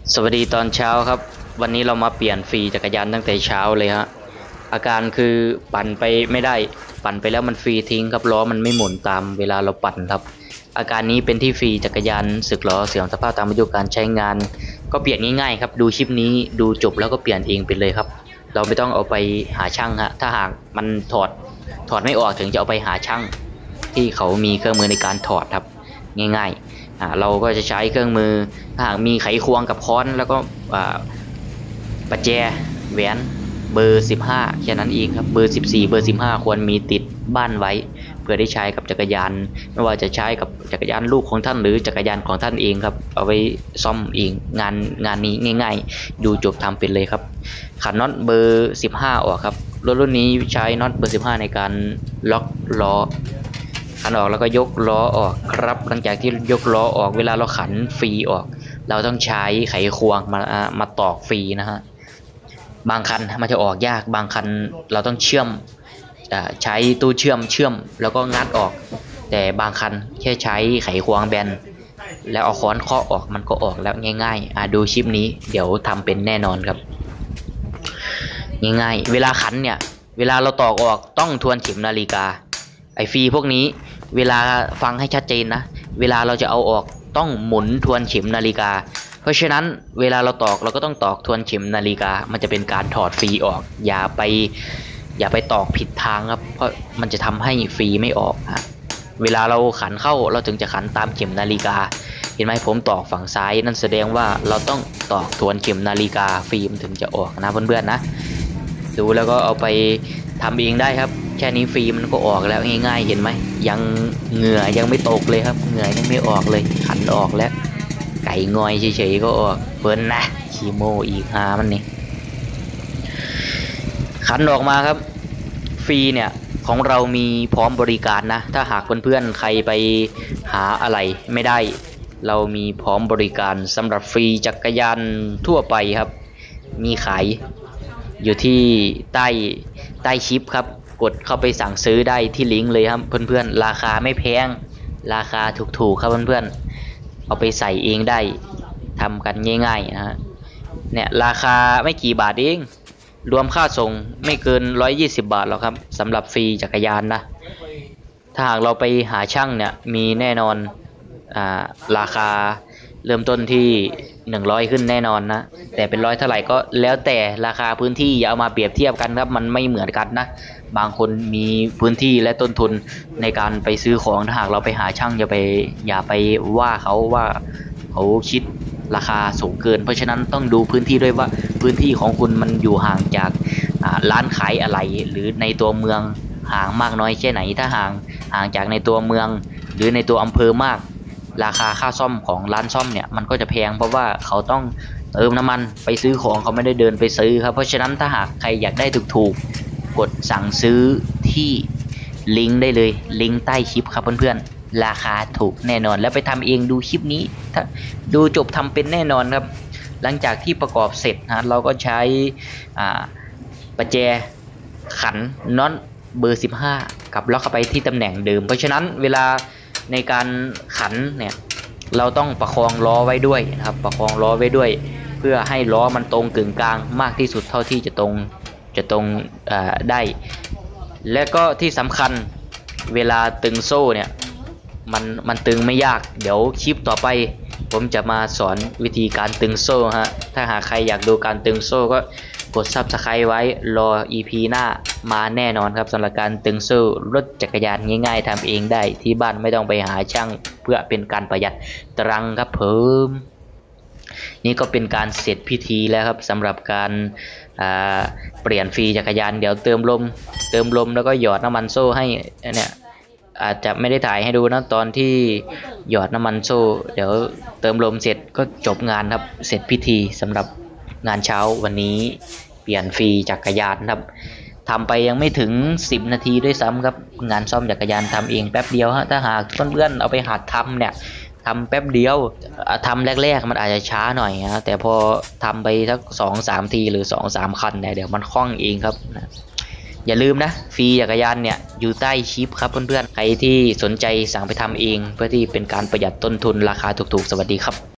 สวัสดีตอนเช้าครับวันนี้เรามาเปลี่ยนฟรีจักรยานตั้งแต่เช้าเลยฮะอาการคือปั่นไปไม่ได้ปั่นไปแล้วมันฟรีทิ้งครับล้อมันไม่หมุนตามเวลาเราปั่นครับอาการนี้เป็นที่ฟรีจักรยานสึกล้อเสื่อมสภาพตามอายุการใช้งานก็เปลี่ยนง่ายๆครับดูคลิปนี้ดูจบแล้วก็เปลี่ยนเองไปเลยครับเราไม่ต้องเอาไปหาช่างฮะถ้าหากมันถอดไม่ออกถึงจะเอาไปหาช่างที่เขามีเครื่องมือในการถอดครับง่ายๆเราก็จะใช้เครื่องมือถ้าหากมีไขควงกับค้อนแล้วก็ประแจแหวนเบอร์15แค่นั้นเองครับเบอร์14เบอร์15ควรมีติดบ้านไว้เพื่อได้ใช้กับจักรยานไม่ว่าจะใช้กับจักรยานลูกของท่านหรือจักรยานของท่านเองครับเอาไว้ซ่อมเองงานนี้ง่ายๆดูจบทำเป็นเลยครับขันน็อตเบอร์15ออกครับรุ่นนี้ใช้น็อตเบอร์15ในการล็อกล้อขันออกแล้วก็ยกล้อออกครับหลังจากที่ยกล้อออกเวลาเราขันฟรีออกเราต้องใช้ไขควงมาตอกฟรีนะฮะบางคันมันจะออกยากบางคันเราต้องเชื่อมใช้ตู้เชื่อมแล้วก็งัดออกแต่บางคันแค่ใช้ไขควงแบนแล้วเอาค้อนเคาะออกมันก็ออกแล้วง่ายๆดูคลิปนี้เดี๋ยวทำเป็นแน่นอนครับง่ายๆเวลาขันเนี่ยเวลาเราตอกออกต้องทวนเข็มนาฬิกาไอฟรีพวกนี้เวลาฟังให้ชัดเจนนะเวลาเราจะเอาออกต้องหมุนทวนเข็มนาฬิกาเพราะฉะนั้นเวลาเราตอกเราก็ต้องตอกทวนเข็มนาฬิกามันจะเป็นการถอดฟรีออกอย่าไปตอกผิดทางครับเพราะมันจะทำให้ฟรีไม่ออกเวลาเราขันเข้าเราถึงจะขันตามเข็มนาฬิกาเห็นไหมผมตอกฝั่งซ้ายนั่นแสดงว่าเราต้องตอกทวนเข็มนาฬิกาฟรีมันถึงจะออกนะเพื่อนๆนะดูแล้วก็เอาไปทำเองได้ครับแค่นี้ฟรีมันก็ออกแล้วง่ายๆเห็นไหมยังเหงื่อยังไม่ตกเลยครับเหงื่อยังไม่ออกเลยขันออกแล้วไก่งอยเฉยๆก็ออกเพิ่นนะคีโมอีกมันนี่ขันออกมาครับฟรีเนี่ยของเรามีพร้อมบริการนะถ้าหากเพื่อนๆใครไปหาอะไรไม่ได้เรามีพร้อมบริการสำหรับฟรีจักรยานทั่วไปครับมีขายอยู่ที่ใต้คลิปครับกดเข้าไปสั่งซื้อได้ที่ลิงก์เลยครับเพื่อนๆราคาไม่แพงราคาถูกๆครับเพื่อนๆเอาไปใส่เองได้ทำกันง่ายๆนะฮะเนี่ยราคาไม่กี่บาทเองรวมค่าส่งไม่เกิน120 บาทหรอกครับสำหรับฟรีจักรยานนะถ้าหากเราไปหาช่างเนี่ยมีแน่นอนราคาเริ่มต้นที่100ขึ้นแน่นอนนะแต่เป็น100เท่าไหร่ก็แล้วแต่ราคาพื้นที่อย่าเอามาเปรียบเทียบกันครับมันไม่เหมือนกันนะบางคนมีพื้นที่และต้นทุนในการไปซื้อของถ้าหากเราไปหาช่างอย่าไปว่าเขาว่าเขาคิดราคาสูงเกินเพราะฉะนั้นต้องดูพื้นที่ด้วยว่าพื้นที่ของคุณมันอยู่ห่างจากร้านขายอะไรหรือในตัวเมืองห่างมากน้อยแค่ไหนถ้าห่างจากในตัวเมืองหรือในตัวอำเภอมากราคาค่าซ่อมของร้านซ่อมเนี่ยมันก็จะแพงเพราะว่าเขาต้องเติมน้ำมันไปซื้อของเขาไม่ได้เดินไปซื้อครับเพราะฉะนั้นถ้าหากใครอยากได้ถูกๆกดสั่งซื้อที่ลิงก์ได้เลยลิงก์ใต้คลิปครับเพื่อนๆราคาถูกแน่นอนแล้วไปทำเองดูคลิปนี้ถ้าดูจบทำเป็นแน่นอนครับหลังจากที่ประกอบเสร็จนะเราก็ใช้ประแจขันน็อตเบอร์15กับล็อกเข้าไปที่ตำแหน่งเดิมเพราะฉะนั้นเวลาในการขันเนี่ยเราต้องประคองล้อไว้ด้วยนะครับประคองล้อไว้ด้วยเพื่อให้ล้อมันตรงกึ่งกลางมากที่สุดเท่าที่จะตรงได้และก็ที่สำคัญเวลาตึงโซ่เนี่ยมันตึงไม่ยากเดี๋ยวคลิปต่อไปผมจะมาสอนวิธีการตึงโซ่ฮะถ้าหากใครอยากดูการตึงโซ่ก็กด Subscribe ไว้รอ EP หน้ามาแน่นอนครับสำหรับการตึงโซ่รถจักรยานง่ายๆทำเองได้ที่บ้านไม่ต้องไปหาช่างเพื่อเป็นการประหยัดตังค์ครับผมนี่ก็เป็นการเสร็จพิธีแล้วครับสำหรับการเปลี่ยนฟรีจักรยานเดี๋ยวเติมลมแล้วก็หยอดน้ำมันโซ่ให้เนี่ยอาจจะไม่ได้ถ่ายให้ดูนะตอนที่หยอดน้ำมันโซ่เดี๋ยวเติมลมเสร็จก็จบงานครับเสร็จพิธีสำหรับงานเช้าวันนี้เปลี่ยนฟรีจักรยานครับทำไปยังไม่ถึง10 นาทีด้วยซ้ำครับงานซ่อมจักรยานทำเองแป๊บเดียวฮะถ้าหากเพื่อนๆเอาไปหัดทำเนี่ยทำแป๊บเดียวทำแรกๆมันอาจจะช้าหน่อยนะแต่พอทำไปสัก2-3 ทีหรือ2-3 คันเนี่ยเดี๋ยวมันคล่องเองครับอย่าลืมนะฟรีจักรยานเนี่ยอยู่ใต้คลิปครับเพื่อนๆใครที่สนใจสั่งไปทำเองเพื่อที่เป็นการประหยัดต้นทุนราคาถูกๆสวัสดีครับ